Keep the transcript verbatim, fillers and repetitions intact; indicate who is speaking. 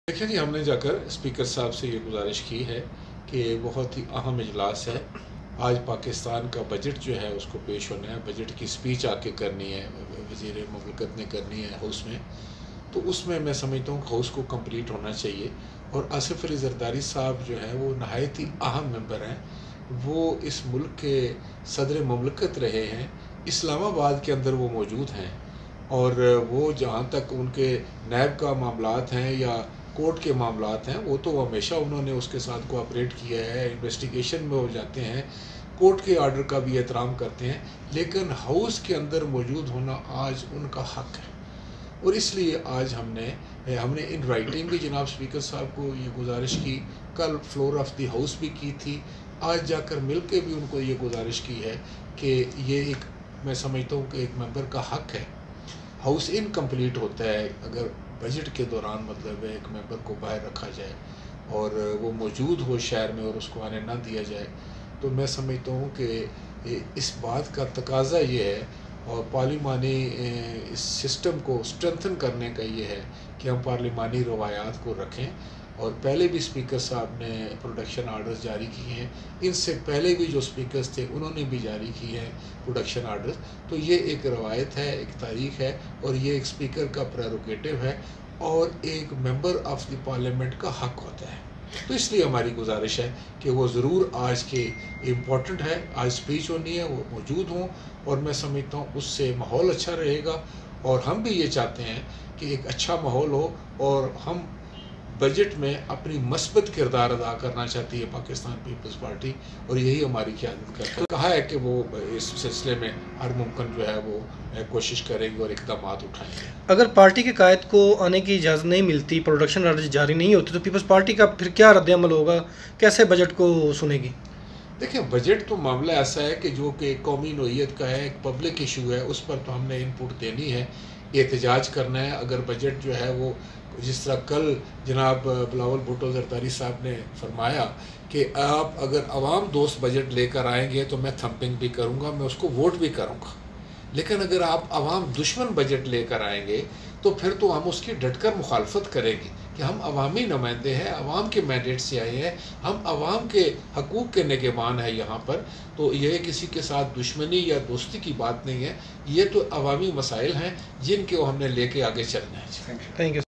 Speaker 1: देखिए जी, हमने जाकर स्पीकर साहब से ये गुजारिश की है कि बहुत ही अहम इजलास है। आज पाकिस्तान का बजट जो है उसको पेश होना है, बजट की स्पीच आके करनी है, वज़ीर मुमलिकत ने करनी है हाउस में। तो उसमें मैं समझता हूँ हाउस को कंप्लीट होना चाहिए। और आसिफ अली ज़रदारी साहब जो है वो नहायत ही अहम मेंबर हैं। वो इस मुल्क के सदर मुमलिकत रहे हैं, इस्लामाबाद के अंदर वो मौजूद हैं। और वो जहाँ तक उनके नैब का मामलात हैं या कोर्ट के मामलात हैं, वो तो हमेशा उन्होंने उसके साथ कोऑपरेट किया है, इन्वेस्टिगेशन में हो जाते हैं, कोर्ट के आर्डर का भी एहतराम करते हैं। लेकिन हाउस के अंदर मौजूद होना आज उनका हक है। और इसलिए आज हमने हमने इन राइटिंग भी जनाब स्पीकर साहब को ये गुजारिश की, कल फ्लोर ऑफ द हाउस भी की थी, आज जाकर मिल के भी उनको ये गुजारिश की है कि ये एक, मैं समझता हूँ कि एक मेंबर का हक है। हाउस इनकम्प्लीट होता है अगर बजट के दौरान मतलब एक मेंबर को बाहर रखा जाए और वो मौजूद हो शहर में और उसको आने ना दिया जाए। तो मैं समझता हूँ कि इस बात का तकाजा ये है और पार्लिमानी इस सिस्टम को स्ट्रेंथन करने का ये है कि हम पार्लिमानी रवायात को रखें। और पहले भी स्पीकर साहब ने प्रोडक्शन आर्डर्स जारी किए हैं, इनसे पहले भी जो स्पीकर्स थे उन्होंने भी जारी किए हैं प्रोडक्शन आर्डर्स। तो ये एक रवायत है, एक तारीख है और ये एक स्पीकर का प्रेरोगेटिव है और एक मेंबर ऑफ द पार्लियामेंट का हक होता है। तो इसलिए हमारी गुजारिश है कि वो ज़रूर आज के इम्पॉर्टेंट है, आज स्पीच होनी है, वो मौजूद हों। और मैं समझता हूँ उससे माहौल अच्छा रहेगा और हम भी ये चाहते हैं कि एक अच्छा माहौल हो। और हम बजट में अपनी मस्बत किरदार अदा करना चाहती है पाकिस्तान पीपल्स पार्टी और यही हमारी क़यादत करता है। कहा है कि वो इस सिलसिले में हर मुमकिन जो है वो कोशिश करेंगे और इक़दाम उठाएंगे।
Speaker 2: अगर पार्टी के कायद को आने की इजाज़त नहीं मिलती, प्रोडक्शन आर्डर जारी नहीं होती, तो पीपल्स पार्टी का फिर क्या रद्द-ए-अमल होगा, कैसे बजट को सुनेगी?
Speaker 1: देखिए, बजट तो मामला ऐसा है कि जो कि कौमी नोयत का है, एक पब्लिक इशू है, उस पर तो हमने इनपुट देनी है, एहतजाज करना है। अगर बजट जो है वो जिस तरह कल जनाब बिलावल भुट्टो ज़रदारी साहब ने फरमाया कि आप अगर अवाम दोस्त बजट लेकर आएंगे तो मैं थंपिंग भी करूँगा, मैं उसको वोट भी करूँगा। लेकिन अगर आप अवाम दुश्मन बजट लेकर आएंगे तो फिर तो हम उसकी डटकर मुखालफत करेंगे कि हम अवामी नुमाइंदे हैं, अवाम के मैंडेट से आए हैं, हम अवाम के हकूक़ के निगहबान हैं यहाँ पर। तो ये किसी के साथ दुश्मनी या दोस्ती की बात नहीं है, ये तो अवामी मसाइल हैं जिनके हमने लेके आगे चलना है।
Speaker 2: Thank you.